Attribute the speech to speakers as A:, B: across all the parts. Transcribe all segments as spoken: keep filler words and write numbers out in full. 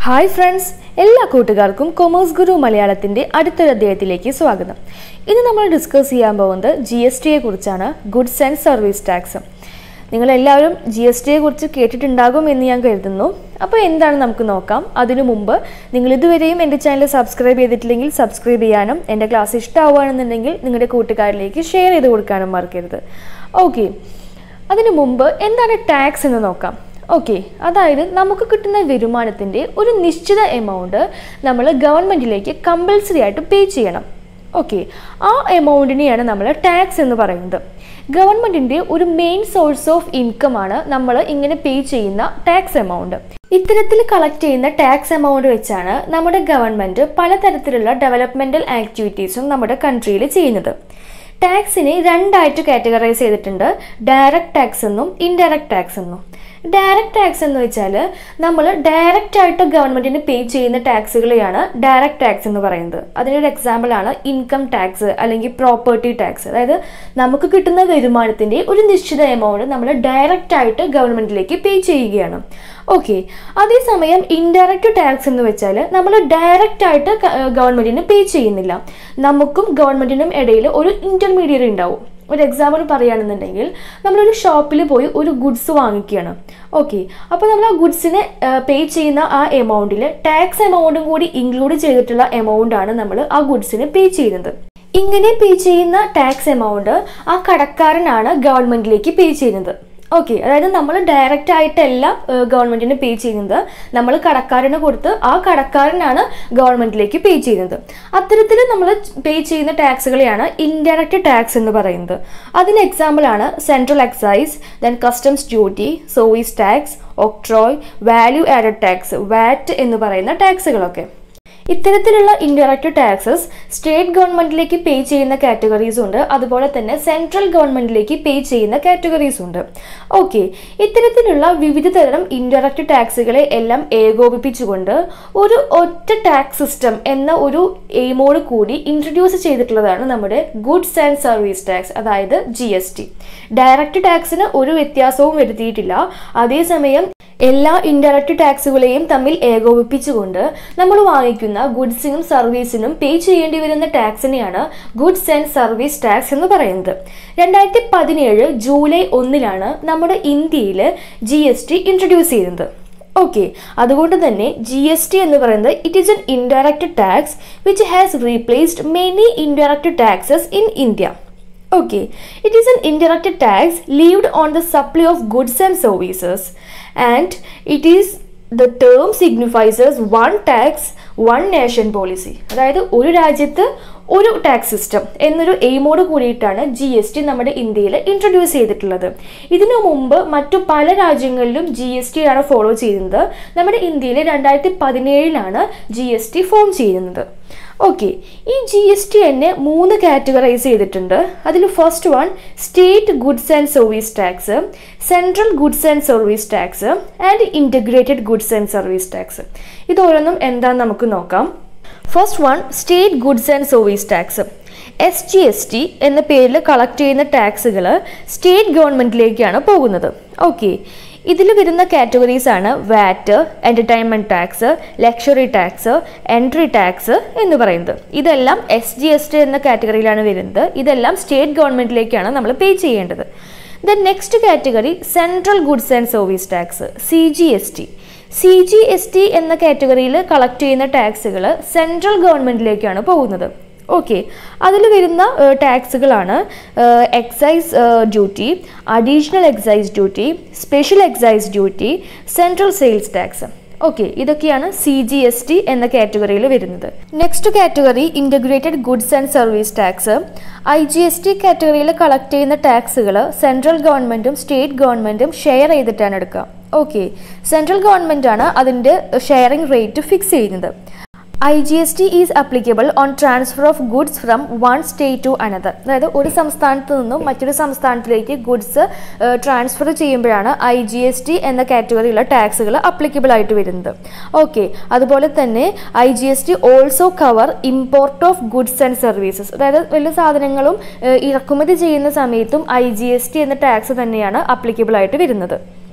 A: Hi friends, എല്ലാ കൂട്ടുകാർക്കും commerce ഗുരു മലയാളത്തിന്റെ അടുത്തൊരു അധ്യായത്തിലേക്ക് സ്വാഗതം. ഇന്ന് നമ്മൾ ഡിസ്കസ് ചെയ്യാൻ പോകുന്നത് ജി എസ് ടി യെ കുറിച്ചാണ്, ഗുഡ്സ് ആൻഡ് സർവീസ് ടാക്സ്. നിങ്ങൾ എല്ലാവരും ജി എസ് ടി യെ കുറിച്ച് കേട്ടിട്ടുണ്ടാകും എന്ന് ഞാൻ കരുതുന്നു. അപ്പോൾ എന്താണ് നമുക്ക് നോക്കാം. അതിനു മുമ്പ് നിങ്ങൾ ഇതുവരെയും എൻ്റെ ചാനൽ സബ്സ്ക്രൈബ് ചെയ്തിട്ടില്ലെങ്കിൽ സബ്സ്ക്രൈബ് ചെയ്യാനും എൻ്റെ ക്ലാസ് ഇഷ്ടമാവുകയാണെന്നുണ്ടെങ്കിൽ നിങ്ങളുടെ കൂട്ടുകാരിലേക്ക് ഷെയർ ചെയ്ത് കൊടുക്കാനും മറക്കരുത്. ഓക്കെ, അതിനു മുമ്പ് എന്താണ് ടാക്സ് എന്ന് നോക്കാം. ഓക്കെ, അതായത് നമുക്ക് കിട്ടുന്ന വരുമാനത്തിൻ്റെ ഒരു നിശ്ചിത എമൗണ്ട് നമ്മൾ ഗവൺമെൻറ്റിലേക്ക് കമ്പൽസറി ആയിട്ട് പേ ചെയ്യണം. ഓക്കെ, ആ എമൗണ്ടിനെയാണ് നമ്മൾ ടാക്സ് എന്ന് പറയുന്നത്. ഗവൺമെൻറ്റിൻ്റെ ഒരു മെയിൻ സോഴ്സ് ഓഫ് ഇൻകം ആണ് നമ്മൾ ഇങ്ങനെ പേ ചെയ്യുന്ന ടാക്സ് എമൗണ്ട്. ഇത്തരത്തിൽ കളക്ട് ചെയ്യുന്ന ടാക്സ് എമൗണ്ട് വെച്ചാണ് നമ്മുടെ ഗവൺമെൻറ് പലതരത്തിലുള്ള ഡെവലപ്മെൻറ്റൽ ആക്ടിവിറ്റീസും നമ്മുടെ കൺട്രിയിൽ ചെയ്യുന്നത്. ടാക്സിനെ രണ്ടായിട്ട് കാറ്റഗറൈസ് ചെയ്തിട്ടുണ്ട്, ഡയറക്റ്റ് ടാക്സ് എന്നും ഇൻഡയറക്റ്റ് ടാക്സ് എന്നും. ഡയറക്റ്റ് ടാക്സ് എന്ന് വെച്ചാൽ നമ്മൾ ഡയറക്റ്റ് ആയിട്ട് ഗവൺമെൻറ്റിന് പേ ചെയ്യുന്ന ടാക്സുകളെയാണ് ഡയറക്റ്റ് ടാക്സ് എന്ന് പറയുന്നത്. അതിനൊരു എക്സാമ്പിളാണ് ഇൻകം ടാക്സ് അല്ലെങ്കിൽ പ്രോപ്പർട്ടി ടാക്സ്. അതായത് നമുക്ക് കിട്ടുന്ന വരുമാനത്തിൻ്റെ ഒരു നിശ്ചിത എമൗണ്ട് നമ്മൾ ഡയറക്റ്റ് ആയിട്ട് ഗവൺമെൻറ്റിലേക്ക് പേ ചെയ്യുകയാണ്. ഓക്കെ, അതേസമയം ഇൻഡയറക്റ്റ് ടാക്സ് എന്ന് വെച്ചാൽ നമ്മൾ ഡയറക്റ്റ് ആയിട്ട് ഗവൺമെൻറ്റിന് പേ ചെയ്യുന്നില്ല, നമുക്കും ഗവൺമെൻറ്റിനും ഇടയിൽ ഒരു ഇൻ്റർമീഡിയറി ഉണ്ടാവും. ഒരു എക്സാമ്പിൾ പറയുകയാണെന്നുണ്ടെങ്കിൽ നമ്മളൊരു ഷോപ്പിൽ പോയി ഒരു ഗുഡ്സ് വാങ്ങിക്കുകയാണ്. ഓക്കെ, അപ്പോൾ നമ്മൾ ആ ഗുഡ്സിന് പേ ചെയ്യുന്ന ആ എമൗണ്ടിൽ ടാക്സ് എമൗണ്ടും കൂടി ഇൻക്ലൂഡ് ചെയ്തിട്ടുള്ള എമൗണ്ട് ആണ് നമ്മൾ ആ ഗുഡ്സിന് പേ ചെയ്യുന്നത്. ഇങ്ങനെ പേ ചെയ്യുന്ന ടാക്സ് എമൗണ്ട് ആ കടക്കാരനാണ് ഗവൺമെൻറ്റിലേക്ക് പേ ചെയ്യുന്നത്. ഓക്കെ, അതായത് നമ്മൾ ഡയറക്റ്റ് ആയിട്ടല്ല ഗവൺമെൻറ്റിന് പേ ചെയ്യുന്നത്, നമ്മൾ കടക്കാരന് കൊടുത്ത് ആ കടക്കാരനാണ് ഗവൺമെൻറ്റിലേക്ക് പേ ചെയ്യുന്നത്. അത്തരത്തിൽ നമ്മൾ പേ ചെയ്യുന്ന ടാക്സുകളെയാണ് ഇൻഡയറക്റ്റ് ടാക്സ് എന്ന് പറയുന്നത്. അതിന് എക്സാമ്പിളാണ് central excise, then customs duty, service tax, octroi, value added tax, VAT എന്ന് പറയുന്ന ടാക്സുകളൊക്കെ. ഇത്തരത്തിലുള്ള ഇൻഡയറക്റ്റ് ടാക്സസ് സ്റ്റേറ്റ് ഗവൺമെൻറ്റിലേക്ക് പേ ചെയ്യുന്ന കാറ്റഗറീസ് ഉണ്ട്, അതുപോലെ തന്നെ സെൻട്രൽ ഗവൺമെൻറ്റിലേക്ക് പേ ചെയ്യുന്ന കാറ്റഗറീസ് ഉണ്ട്. ഓക്കെ, ഇത്തരത്തിലുള്ള വിവിധ തരം ഇൻഡയറക്റ്റ് ടാക്സുകളെ എല്ലാം ഏകോപിപ്പിച്ചുകൊണ്ട് ഒരു ഒറ്റ ടാക്സ് സിസ്റ്റം എന്ന ഒരു എയിമോട് കൂടി ഇൻട്രൊഡ്യൂസ് ചെയ്തിട്ടുള്ളതാണ് നമ്മുടെ ഗുഡ്സ് ആൻഡ് സർവീസ് ടാക്സ്, അതായത് ജി എസ് ടി. ഡയറക്റ്റ് ടാക്സിന് ഒരു വ്യത്യാസവും വരുത്തിയിട്ടില്ല. അതേസമയം എല്ലാ ഇൻഡയറക്റ്റ് ടാക്സുകളെയും തമ്മിൽ ഏകോപിപ്പിച്ചുകൊണ്ട് നമ്മൾ വാങ്ങിക്കുന്ന ഗുഡ്സിനും സർവീസിനും പേ ചെയ്യേണ്ടി വരുന്ന ടാക്സിനെയാണ് ഗുഡ്സ് ആൻഡ് സർവീസ് ടാക്സ് എന്ന് പറയുന്നത്. രണ്ടായിരത്തി പതിനേഴ് ജൂലൈ ഒന്നിലാണ് നമ്മുടെ ഇന്ത്യയിൽ ജി എസ് ടി ഇൻട്രൊഡ്യൂസ് ചെയ്യുന്നത്. ഓക്കെ, അതുകൊണ്ട് തന്നെ ജി എസ് ടി എന്ന് പറയുന്നത് it is an indirect tax which has replaced many indirect taxes in India. Okay, it is an indirect tax levied on the supply of goods and services, and it is the term signifies as one tax, one nation policy. അതായത് ഒരു രാജ്യത്ത് ഒരു tax system എന്നൊരു എയിമോട് കൂടിയിട്ടാണ് G S T നമ്മുടെ ഇന്ത്യയിൽ introduce ചെയ്തിട്ടുള്ളത്. ഇതിനു മുമ്പ് മറ്റു പല രാജ്യങ്ങളിലും ജി എസ് ടി ആണ് ഫോളോ ചെയ്യുന്നത്. നമ്മുടെ ഇന്ത്യയിൽ രണ്ടായിരത്തി പതിനേഴിലാണ് ജി എസ് ടി ഫോം ചെയ്യുന്നത്. ഓക്കെ, ഈ ജി എസ് ടി തന്നെ മൂന്ന് കാറ്റഗറൈസ് ചെയ്തിട്ടുണ്ട്. അതിൽ first one state goods and service tax, central goods and service tax and integrated goods and service tax. ഇതോരോന്നും എന്താണെന്ന് നമുക്ക് നോക്കാം. First one state goods and service tax. S G S T എന്ന പേരിൽ കളക്ട് ചെയ്യുന്ന ടാക്സുകൾ state ഗവൺമെൻറ്റിലേക്കാണ് പോകുന്നത്. Okay, ഇതിൽ വരുന്ന കാറ്റഗറീസ് ആണ് VAT, entertainment tax, luxury tax, entry tax എന്ന് പറയുന്നത്. ഇതെല്ലാം എസ് ജി എസ് ടി എന്ന കാറ്റഗറിയിലാണ് വരുന്നത്. ഇതെല്ലാം സ്റ്റേറ്റ് ഗവൺമെൻറ്റിലേക്കാണ് നമ്മൾ പേ ചെയ്യേണ്ടത്. Then next category central goods and service tax, C G S T. C G S T എന്ന കാറ്റഗറിയിൽ കളക്ട് ചെയ്യുന്ന ടാക്സുകൾ സെൻട്രൽ ഗവൺമെൻറ്റിലേക്കാണ് പോകുന്നത്. ഓക്കെ, അതിൽ വരുന്ന ടാക്സുകളാണ് excise duty, additional excise duty, special excise duty, central sales tax. Okay, ഇതൊക്കെയാണ് C G S T എന്ന കാറ്റഗറിയിൽ വരുന്നത്. Next category integrated goods and service tax. I G S T കാറ്റഗറിയിൽ കളക്ട് ചെയ്യുന്ന ടാക്സുകൾ സെൻട്രൽ ഗവൺമെൻറ്റും സ്റ്റേറ്റ് ഗവൺമെൻറ്റും ഷെയർ ചെയ്തിട്ടാണ് എടുക്കുക. ഓക്കെ, സെൻട്രൽ ഗവൺമെൻറ്റാണ് അതിൻ്റെ ഷെയറിംഗ് റേറ്റ് ഫിക്സ് ചെയ്യുന്നത്. I G S T is applicable on transfer of goods from one state to another. അതായത് ഒരു സംസ്ഥാനത്ത് നിന്നും മറ്റൊരു സംസ്ഥാനത്തിലേക്ക് ഗുഡ്സ് ട്രാൻസ്ഫർ ചെയ്യുമ്പോഴാണ് ഐ ജി എസ് ടി എന്ന കാറ്റഗറിയിലുള്ള ടാക്സുകൾ അപ്ലിക്കബിൾ ആയിട്ട് വരുന്നത്. ഓക്കെ, അതുപോലെ തന്നെ I G S T also cover import of goods and services. അതായത് വല്ല സാധനങ്ങളും ഇറക്കുമതി ചെയ്യുന്ന സമയത്തും ഐ ജി എസ് ടി എന്ന ടാക്സ് തന്നെയാണ് അപ്ലിക്കബിൾ ആയിട്ട് വരുന്നത്.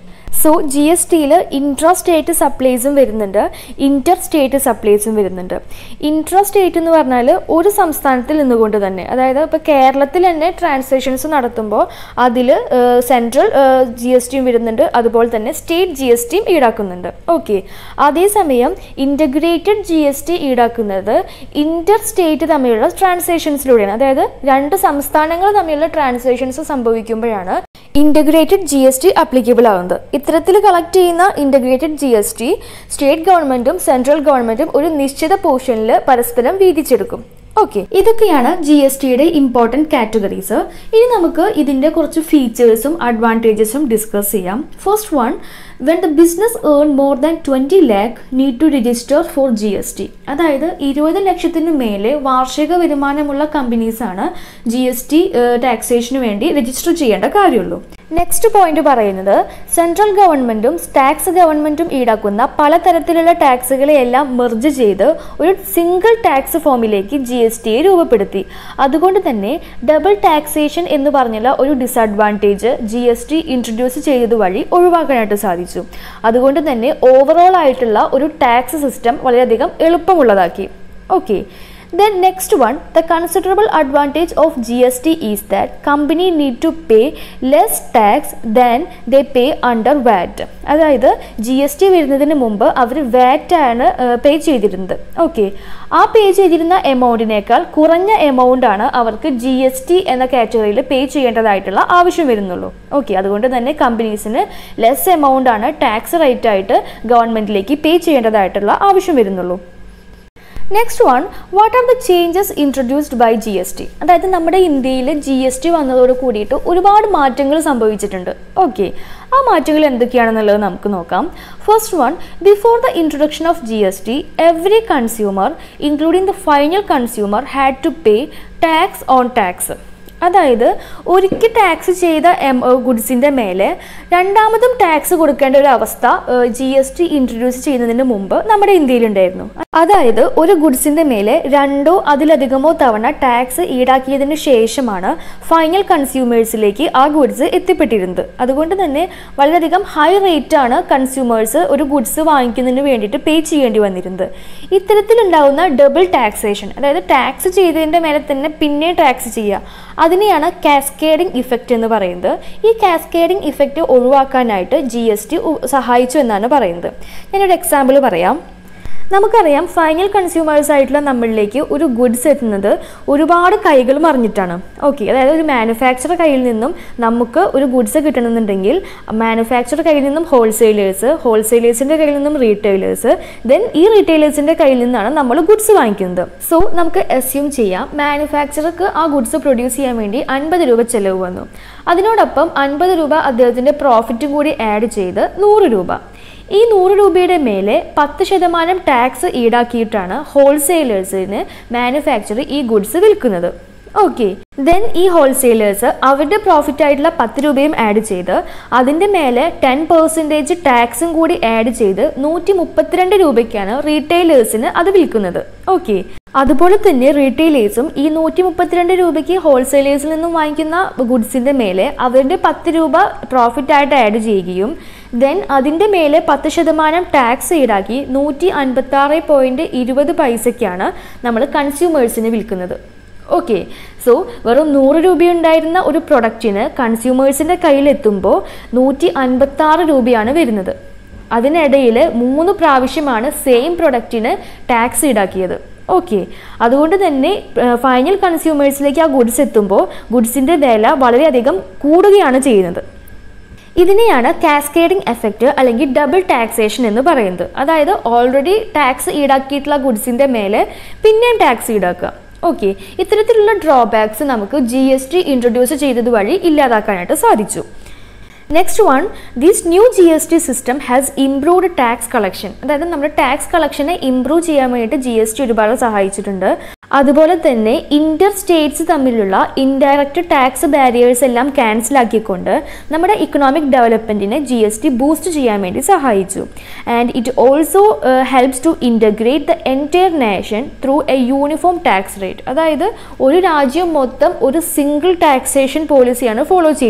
A: സോ ജി എസ് ടിയിൽ ഇൻട്രാ സ്റ്റേറ്റ് സപ്ലൈസും വരുന്നുണ്ട്, ഇൻ്റർ സ്റ്റേറ്റ് സപ്ലൈസും വരുന്നുണ്ട്. ഇൻട്രാ സ്റ്റേറ്റ് എന്ന് പറഞ്ഞാൽ ഒരു സംസ്ഥാനത്തിൽ നിന്നുകൊണ്ട് തന്നെ, അതായത് ഇപ്പോൾ കേരളത്തിൽ തന്നെ ട്രാൻസാക്ഷൻസ് നടത്തുമ്പോൾ അതിൽ സെൻട്രൽ ജി എസ് ടിയും വരുന്നുണ്ട്, അതുപോലെ തന്നെ സ്റ്റേറ്റ് ജി എസ് ടിയും ഈടാക്കുന്നുണ്ട്. ഓക്കെ, അതേസമയം ഇൻ്റഗ്രേറ്റഡ് ജി എസ് ടി ഈടാക്കുന്നത് ഇൻ്റർ സ്റ്റേറ്റ് തമ്മിലുള്ള ട്രാൻസാക്ഷൻസിലൂടെയാണ്. അതായത് രണ്ട് സംസ്ഥാനങ്ങൾ തമ്മിലുള്ള ട്രാൻസാക്ഷൻസ് സംഭവിക്കുമ്പോഴാണ് integrated G S T applicable ആവുന്നത്. ഇത്തരത്തിൽ കളക്ട് ചെയ്യുന്ന integrated G S T state ഗവൺമെൻറ്റും സെൻട്രൽ ഗവൺമെൻറ്റും ഒരു നിശ്ചിത പോർഷനിൽ പരസ്പരം വീതിച്ചെടുക്കും. ഓക്കെ, ഇതൊക്കെയാണ് ജി എസ് ടിയുടെ ഇമ്പോർട്ടൻറ്റ് കാറ്റഗറീസ്. ഇനി നമുക്ക് ഇതിൻ്റെ കുറച്ച് ഫീച്ചേഴ്സും അഡ്വാൻറ്റേജസും ഡിസ്കസ് ചെയ്യാം. First one, when the business earn more than twenty lakh need to register for G S T. അതായത് ഇരുപത് ലക്ഷത്തിന് മേലെ വാർഷിക വരുമാനമുള്ള കമ്പനീസാണ് ജി എസ് ടി ടാക്സേഷന് വേണ്ടി രജിസ്റ്റർ ചെയ്യേണ്ട കാര്യമുള്ളൂ. നെക്സ്റ്റ് പോയിന്റ് പറയുന്നത് സെൻട്രൽ ഗവൺമെൻറ്റും ടാക്സ് ഗവൺമെൻറ്റും ഈടാക്കുന്ന പലതരത്തിലുള്ള ടാക്സുകളെയെല്ലാം മെർജ് ചെയ്ത് ഒരു സിംഗിൾ ടാക്സ് ഫോമിലേക്ക് ജി എസ് ടിയെ രൂപപ്പെടുത്തി. അതുകൊണ്ട് തന്നെ ഡബിൾ ടാക്സേഷൻ എന്ന് പറഞ്ഞുള്ള ഒരു disadvantage G S T introduce ചെയ്തത് വഴി ഒഴിവാക്കാനായിട്ട് സാധിച്ചു. അതുകൊണ്ട് തന്നെ ഓവറോൾ ആയിട്ടുള്ള ഒരു ടാക്സ് സിസ്റ്റം വളരെയധികം എളുപ്പമുള്ളതാക്കി. Okay, then next one, the considerable advantage of G S T is that company need to pay less tax than they pay under V A T. അതായത് ജി എസ് ടി വരുന്നതിന് മുമ്പ് അവർ വാറ്റ് ആണ് പേ ചെയ്തിരുന്നത്. Okay, ആ പേ ചെയ്തിരുന്ന എമൗണ്ടിനേക്കാൾ കുറഞ്ഞ എമൗണ്ട് ആണ് അവർക്ക് ജി എസ് ടി എന്ന കാറ്റഗറിയിൽ പേ ചെയ്യേണ്ടതായിട്ടുള്ള ആവശ്യം വരുന്നുള്ളൂ. ഓക്കെ, അതുകൊണ്ട് തന്നെ കമ്പനീസിന് ലെസ് എമൗണ്ട് ആണ് ടാക്സ് റേറ്റ് ആയിട്ട് ഗവൺമെൻറ്റിലേക്ക് പേ ചെയ്യേണ്ടതായിട്ടുള്ള ആവശ്യം വരുന്നുള്ളൂ. Next one, what are the changes introduced by G S T. അതായത് നമ്മുടെ ഇന്ത്യയിൽ ജി എസ് ടി വന്നതോട് കൂടിയിട്ട് ഒരുപാട് മാറ്റങ്ങൾ സംഭവിച്ചിട്ടുണ്ട്. ഓക്കെ, ആ മാറ്റങ്ങൾ എന്തൊക്കെയാണെന്നുള്ളത് നമുക്ക് നോക്കാം. First one, before the introduction of G S T every consumer including the final consumer had to pay tax on tax. അതായത് ഒരിക്കൽ ടാക്സ് ചെയ്ത എം ഗുഡ്സിൻ്റെ മേലെ രണ്ടാമതും ടാക്സ് കൊടുക്കേണ്ട ഒരു അവസ്ഥ ജി എസ് ടി ഇൻട്രൊഡ്യൂസ് ചെയ്യുന്നതിന് മുമ്പ് നമ്മുടെ ഇന്ത്യയിലുണ്ടായിരുന്നു. അതായത് ഒരു ഗുഡ്സിൻ്റെ മേലെ രണ്ടോ അതിലധികമോ തവണ ടാക്സ് ഈടാക്കിയതിന് ശേഷമാണ് ഫൈനൽ കൺസ്യൂമേഴ്സിലേക്ക് ആ ഗുഡ്സ് എത്തിപ്പെട്ടിരുന്നത്. അതുകൊണ്ട് തന്നെ വളരെയധികം ഹൈ റേറ്റാണ് കൺസ്യൂമേഴ്സ് ഒരു ഗുഡ്സ് വാങ്ങിക്കുന്നതിന് വേണ്ടിയിട്ട് പേ ചെയ്യേണ്ടി വന്നിരുന്നത്. ഇത്തരത്തിലുണ്ടാവുന്ന ഡബിൾ ടാക്സേഷൻ, അതായത് ടാക്സ് ചെയ്തതിൻ്റെ മേലെ തന്നെ പിന്നെ ടാക്സ് ചെയ്യുക, അതിനെയാണ് കാസ്കേഡിംഗ് ഇഫക്റ്റ് എന്ന് പറയുന്നത്. ഈ കാസ്കേഡിംഗ് ഇഫക്റ്റ് ഒഴിവാക്കാനായിട്ട് ജി എസ് ടി സഹായിച്ചു എന്നാണ് പറയുന്നത്. ഞാനൊരു എക്സാമ്പിൾ പറയാം. നമുക്കറിയാം ഫൈനൽ കൺസ്യൂമേഴ്സ് ആയിട്ടുള്ള നമ്മളിലേക്ക് ഒരു ഗുഡ്സ് എത്തുന്നത് ഒരുപാട് കൈകൾ മറിഞ്ഞിട്ടാണ്. ഓക്കെ, അതായത് ഒരു മാനുഫാക്ചർ കയ്യിൽ നിന്നും നമുക്ക് ഒരു ഗുഡ്സ് കിട്ടണമെന്നുണ്ടെങ്കിൽ മാനുഫാക്ചർ കയ്യിൽ നിന്നും ഹോൾസെയിലേഴ്സ്, ഹോൾസെയിലേഴ്സിൻ്റെ കയ്യിൽ നിന്നും റീറ്റെയിലേഴ്സ്, ദെൻ ഈ റീറ്റെയിലേഴ്സിൻ്റെ കയ്യിൽ നിന്നാണ് നമ്മൾ ഗുഡ്സ് വാങ്ങിക്കുന്നത്. സോ നമുക്ക് അസ്യൂം ചെയ്യാം മാനുഫാക്ചർക്ക് ആ ഗുഡ്സ് പ്രൊഡ്യൂസ് ചെയ്യാൻ വേണ്ടി അൻപത് രൂപ ചിലവ് വന്നു. അതിനോടൊപ്പം അൻപത് രൂപ അദ്ദേഹത്തിൻ്റെ പ്രോഫിറ്റും കൂടി ആഡ് ചെയ്ത് നൂറ് രൂപ. ഈ നൂറ് രൂപയുടെ മേലെ പത്ത് ശതമാനം ടാക്സ് ഈടാക്കിയിട്ടാണ് ഹോൾസെയിലേഴ്സിന് മാനുഫാക്ചർ ഈ ഗുഡ്സ് വിൽക്കുന്നത്. ഓക്കെ, ദെൻ ഈ ഹോൾസെയിലേഴ്സ് അവരുടെ പ്രോഫിറ്റ് ആയിട്ടുള്ള പത്ത് രൂപയും ആഡ് ചെയ്ത് അതിൻ്റെ മേലെ ടെൻ പെർസെൻറ്റേജ് ടാക്സും കൂടി ആഡ് ചെയ്ത് നൂറ്റി മുപ്പത്തിരണ്ട് രൂപയ്ക്കാണ് റീറ്റെയിലേഴ്സിന് അത് വിൽക്കുന്നത്. ഓക്കെ, അതുപോലെ തന്നെ റീറ്റെയിലേഴ്സും ഈ നൂറ്റി മുപ്പത്തിരണ്ട് രൂപയ്ക്ക് ഹോൾസെയിലേഴ്സിൽ നിന്നും വാങ്ങിക്കുന്ന ഗുഡ്സിൻ്റെ മേലെ അവരുടെ പത്ത് രൂപ പ്രോഫിറ്റ് ആയിട്ട് ആഡ് ചെയ്യുകയും ദെൻ അതിൻ്റെ മേലെ പത്ത് ശതമാനം ടാക്സ് ഈടാക്കി നൂറ്റി അൻപത്തി ആറ് പോയിൻറ്റ് ഇരുപത് പൈസയ്ക്കാണ് നമ്മൾ കൺസ്യൂമേഴ്സിന് വിൽക്കുന്നത്. ഓക്കെ, സോ വെറും നൂറ് രൂപയുണ്ടായിരുന്ന ഒരു പ്രൊഡക്റ്റിന് കൺസ്യൂമേഴ്സിൻ്റെ കയ്യിലെത്തുമ്പോൾ നൂറ്റി അൻപത്തി ആറ് രൂപയാണ് വരുന്നത്. അതിനിടയിൽ മൂന്ന് പ്രാവശ്യമാണ് സെയിം പ്രൊഡക്റ്റിന് ടാക്സ് ഈടാക്കിയത്. ഓക്കെ, അതുകൊണ്ട് തന്നെ ഫൈനൽ കൺസ്യൂമേഴ്സിലേക്ക് ആ ഗുഡ്സ് എത്തുമ്പോൾ ഗുഡ്സിൻ്റെ വില വളരെയധികം കൂടുകയാണ് ചെയ്യുന്നത്. ഇതിനെയാണ് കാസ്കേഡിംഗ് എഫക്റ്റ് അല്ലെങ്കിൽ ഡബിൾ ടാക്സേഷൻ എന്ന് പറയുന്നത്. അതായത് ഓൾറെഡി ടാക്സ് ഈടാക്കിയിട്ടുള്ള ഗുഡ്സിൻ്റെ മേലെ പിന്നെയും ടാക്സ് ഈടാക്കുക. ഓക്കെ, ഇത്തരത്തിലുള്ള ഡ്രോബാക്സ് നമുക്ക് ജി എസ് ടി ഇൻട്രൊഡ്യൂസ് ചെയ്തത് വഴി ഇല്ലാതാക്കാനായിട്ട് സാധിച്ചു. Next one, this new G S T system has improved tax collection. അതായത് നമ്മുടെ ടാക്സ് കളക്ഷനെ ഇംപ്രൂവ് ചെയ്യാൻ വേണ്ടിയിട്ട് ജി എസ് ടി ഒരുപാട് സഹായിച്ചിട്ടുണ്ട്. അതുപോലെ തന്നെ ഇന്റർ സ്റ്റേറ്റ്സ് തമ്മിലുള്ള ഇൻഡയറക്റ്റ് ടാക്സ് ബാരിയേഴ്സ് എല്ലാം ക്യാൻസൽ ആക്കിക്കൊണ്ട് നമ്മുടെ ഇക്കണോമിക് ഡെവലപ്മെൻറ്റിനെ ജി എസ് ടി ബൂസ്റ്റ് ചെയ്യാൻ വേണ്ടി സഹായിച്ചു. And it also helps to integrate the entire nation through a uniform tax rate. അതായത് ഒരു രാജ്യം മൊത്തം ഒരു സിംഗിൾ ടാക്സേഷൻ പോളിസിയാണ് ഫോളോ ചെയ്യുന്നത്.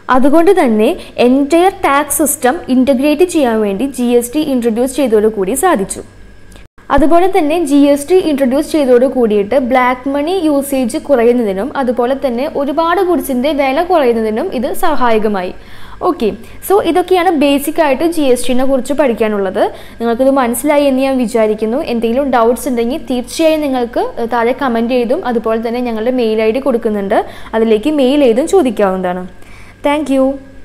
A: അതുകൊണ്ട് തന്നെ എൻറ്റയർ ടാക്സ് സിസ്റ്റം ഇൻ്റഗ്രേറ്റ് ചെയ്യാൻ വേണ്ടി ജി എസ് ടി ഇൻട്രൊഡ്യൂസ് ചെയ്തതോടുകൂടി സാധിച്ചു. അതുപോലെ തന്നെ ജി എസ് ടി ഇൻട്രൊഡ്യൂസ് ചെയ്തതോട് കൂടിയിട്ട് ബ്ലാക്ക് മണി യൂസേജ് കുറയുന്നതിനും അതുപോലെ തന്നെ ഒരുപാട് ഗുഡ്സിൻ്റെ വില കുറയുന്നതിനും ഇത് സഹായകമായി. ഓക്കെ, സോ ഇതൊക്കെയാണ് ബേസിക് ആയിട്ട് ജി എസ് ടിനെ കുറിച്ച് പഠിക്കാനുള്ളത്. നിങ്ങൾക്കിത് മനസ്സിലായി എന്ന് ഞാൻ വിചാരിക്കുന്നു. എന്തെങ്കിലും ഡൗട്ട്സ് ഉണ്ടെങ്കിൽ തീർച്ചയായും നിങ്ങൾക്ക് താഴെ കമൻറ്റ് ചെയ്തും അതുപോലെ തന്നെ ഞങ്ങളുടെ മെയിൽ ഐ ഡി കൊടുക്കുന്നുണ്ട്, അതിലേക്ക് മെയിൽ ചെയ്തും ചോദിക്കാവുന്നതാണ്. Thank U.